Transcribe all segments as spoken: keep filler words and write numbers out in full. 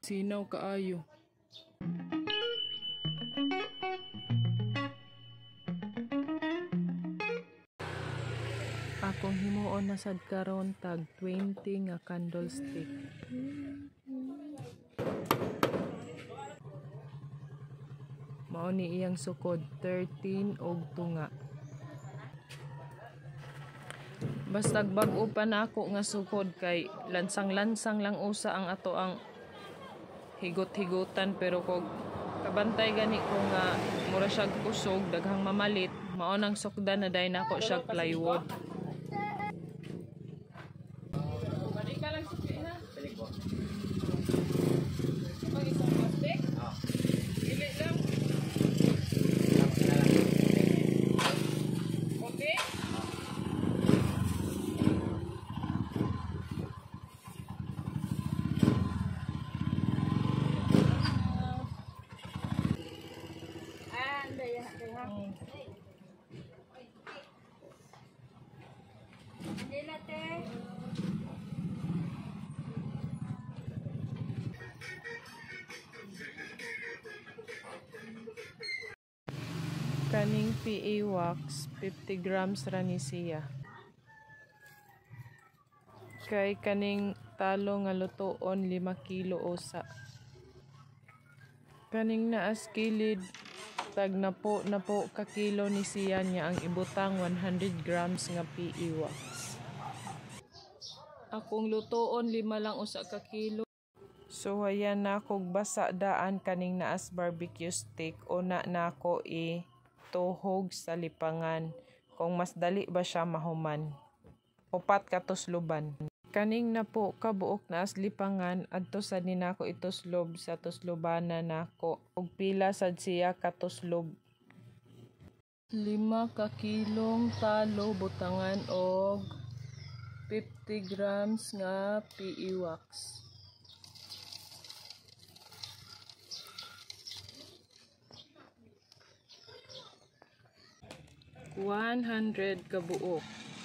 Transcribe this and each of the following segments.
Sinaw kaayo. Akong himuon na sad karon tag twenty nga candlestick. Mao ni iyang sukod thirteen og tunga. Basta bag-o pa na ako nga sukod kay lansang-lansang lang usa ang ato ang higot-higutan, pero kog kabantay gani ko nga mura siyag kusog daghang mamalit, mao nang sukdan na day nako siyag plywood. Kaning P A wax fifty grams ra ni siya. Kay kaning talo nga lutoon lima kilo usa. Kaning naas kilid tag napo napo ka kilo ni siya niya ang ibutang one hundred grams nga P A wax. Akong lutoon lima lang usa ka kilo. So ayan na kog basa daan kaning naas barbecue stick, una nako i tuhog sa lipangan kung mas dali ba siya mahuman. Upat ka tusloban. Kaning napo kabuok naas lipangan adto sad ni nako ituslob sa tuslobana nako ug pila sad siya ka tuslob. Lima ka kilong talo butangan og fifty grams nga P A wax. one hundred ka buok.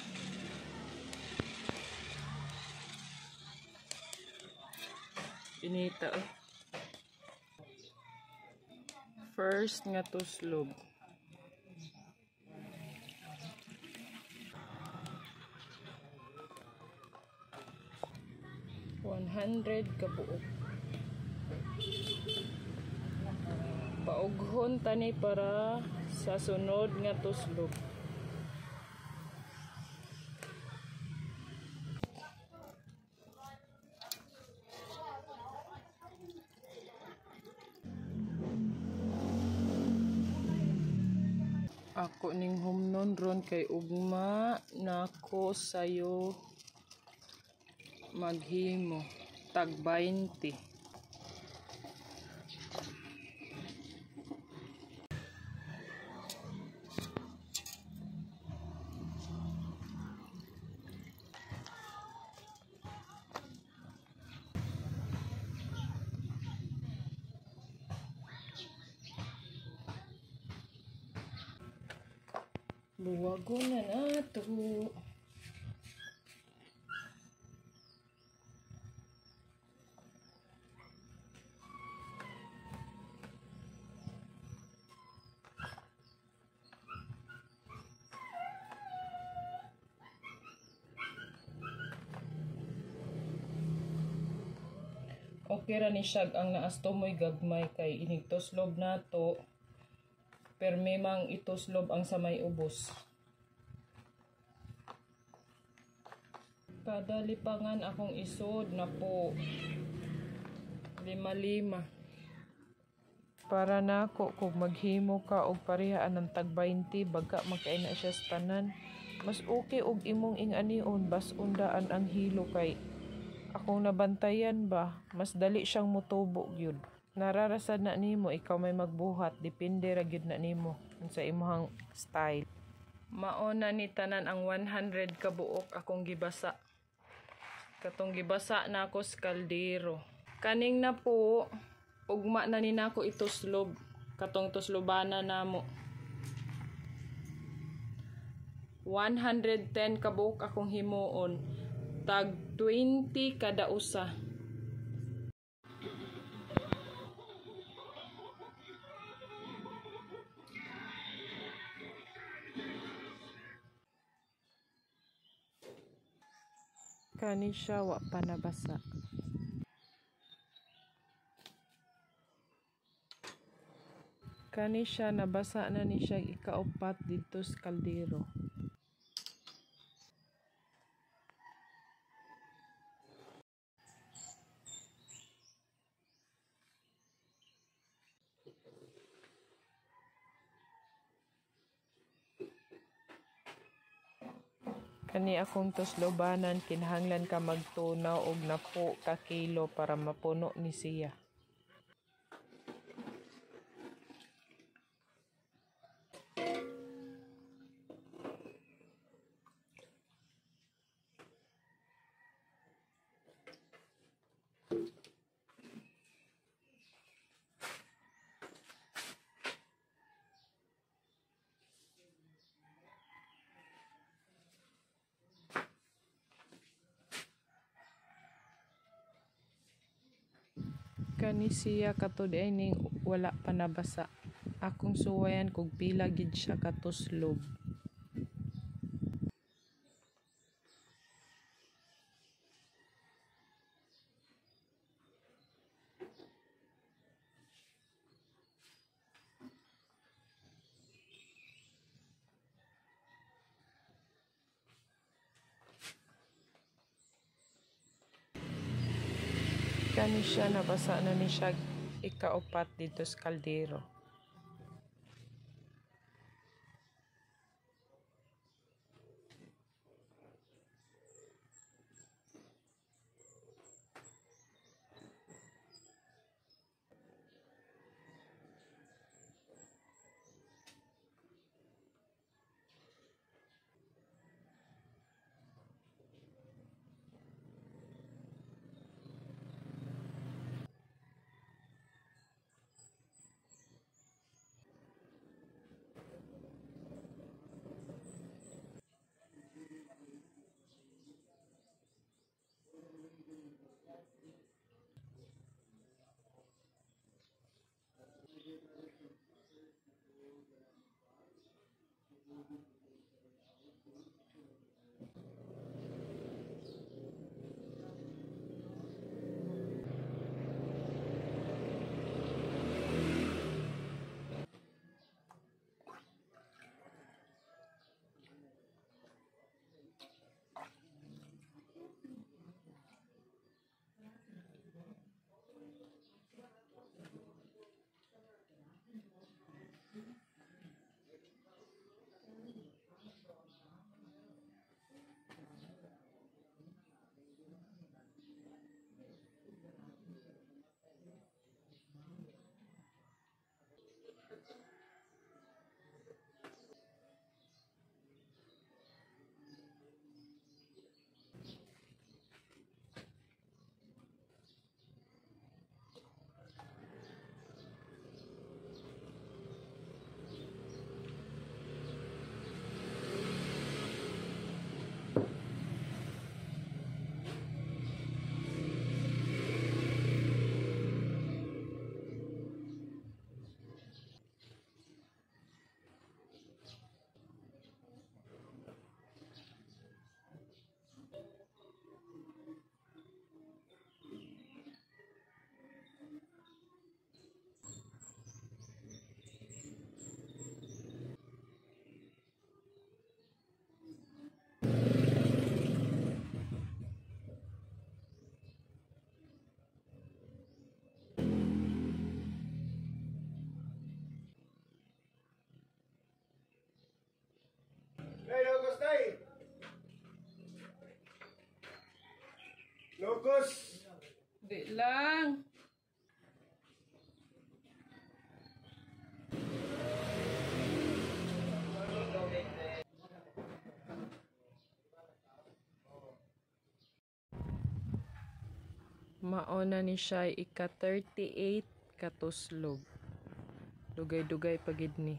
Pinita. First nga tuslob. one hundred ka buok. Paughon tani para sa sunod nga tuslob. Ako ning humnon ron kay ugma nako sayo maghimo tag twenty. Luwago na nato. Okay ra ni siyag ang naas tumoy gagmay kay inig tuslob nato. Pero memang ituslob ang sa may ubos. Kada lipangan akong isod na po lima-lima. Para nako kung maghimo ka og parehaan ng tag twenty baga magkaina siya sa tanan. Mas okay og imong ing-anion bas undaan ang hilo kay akong nabantayan ba mas dali siyang motubo gyud. Nararasad na nimo ikaw may magbuhat, depende ra gyud na nimo sa imong style. Mao na ni tanan ang one hundred ka buok akong gibasa. Katong gibasa na ako sa kaldero. Kaning na po ugma na ni nako ituslob katong tuslobana namo. one hundred ten ka buok akong himuon, tag twenty kada usa. Kani siya wa pa nabasa. Kani siya nabasa na ni siya ikaupat dito sa kaldero. Kani akong tuslobanan, kinahanglan ka magtunaw og napo ka kilo para mapuno ni siya. Kani siya katud ining wala pa nabasa. Akong suwayan kog pila gid siya katuslob. Kani siya nabasa na ni siya ikaupat dito sa kaldero. Hey, Locos tayo! Locos! Di lang. Mauna ni siya ika thirty-eight katuslog. Dugay-dugay pagid ni.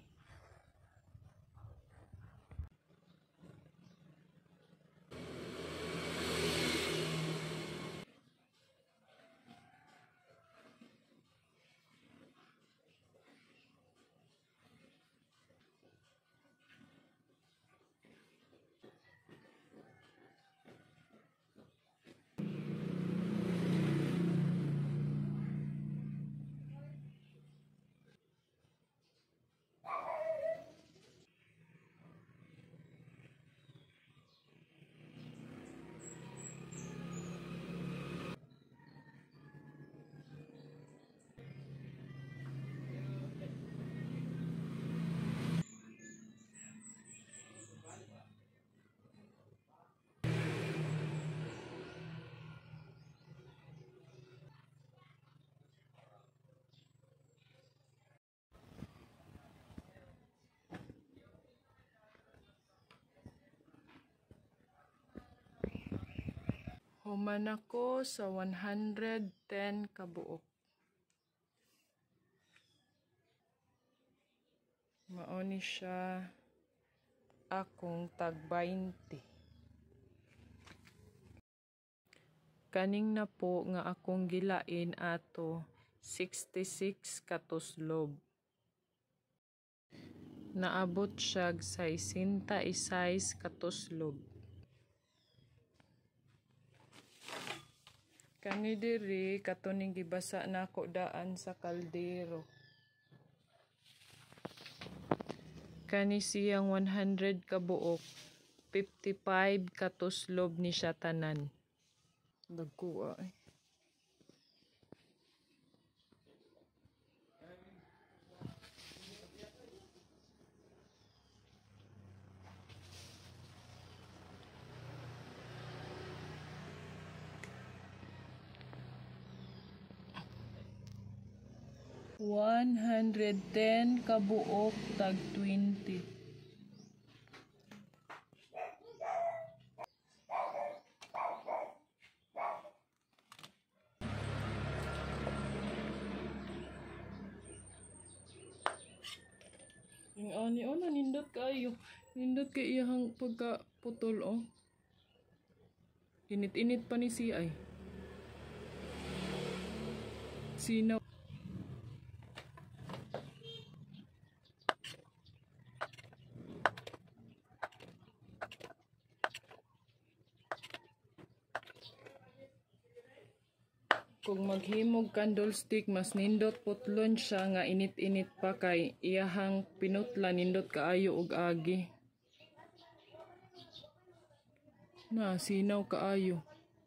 Human ako sa one hundred ten kabuok. Mao ni siya akong tag twenty. Kaning na po nga akong gilain ato sixty-six katuslog. Naabot siya sa sixty-six katuslog. Kani diri katuning gibasa nako daan sa kaldero. Kani siyang one hundred kabuok, fifty-five katuslog ni siya tanan. Dagko ay. one hundred ten kabuok tag twenty. Yung ani oh nindot kayo. Nindot kay iyang pagkaputol oh. Init-init pa ni si ay. Sinaw. Kung maghimog candlestick mas nindot putlon siya nga init-init pa kay iyahang pinutla nindot kaayo og agi. Na sinaw kaayo.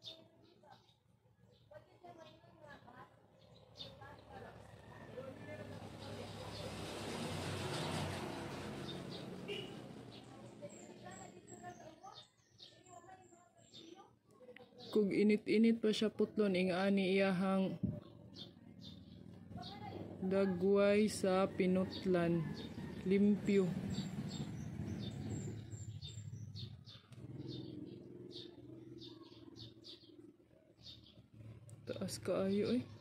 Kung init-init pa siya putlon ing ani iyahang dagway sa pinutlan limpyo. Taas kaayo eh.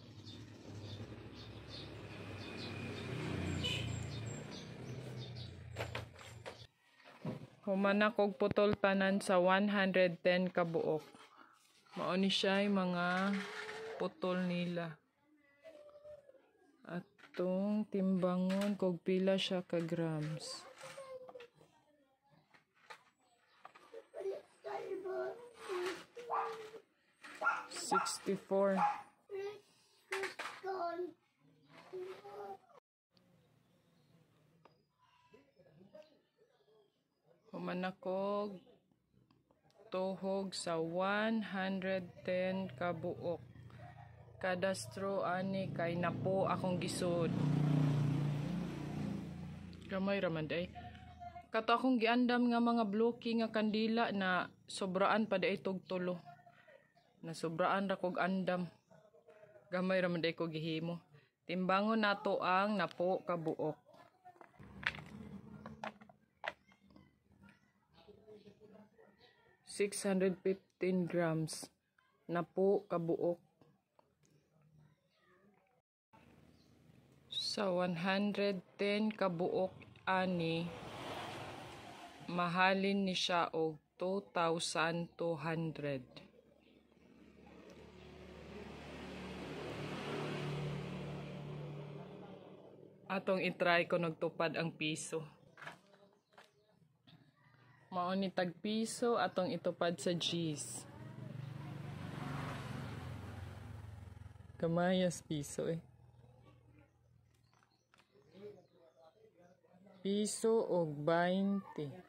Human akong putol tanan sa one hundred ten kabuok. Mao ni siya mga putol nila. Atong timbangon kog pila siya ka grams. sixty-four. Human ako tuhog sa one hundred ten kabuok. Kada straw ani kay napo akong gisod. Gamay raman day. Kato akong giandam nga mga bloki nga kandila na sobraan pa day tugtulo. Na sobraan ra kog andam. Gamay raman day ko gihimo. Timbangon nato ang napo kabuok. six hundred fifteen grams na po kabuok. Sa one hundred ten kabuok ani mahalin ni siya og two thousand two hundred. Atong itry ko nagtupad ang piso. Mao ni tag piso atong itupad sa G's. Kamayas piso eh. Piso og twenty.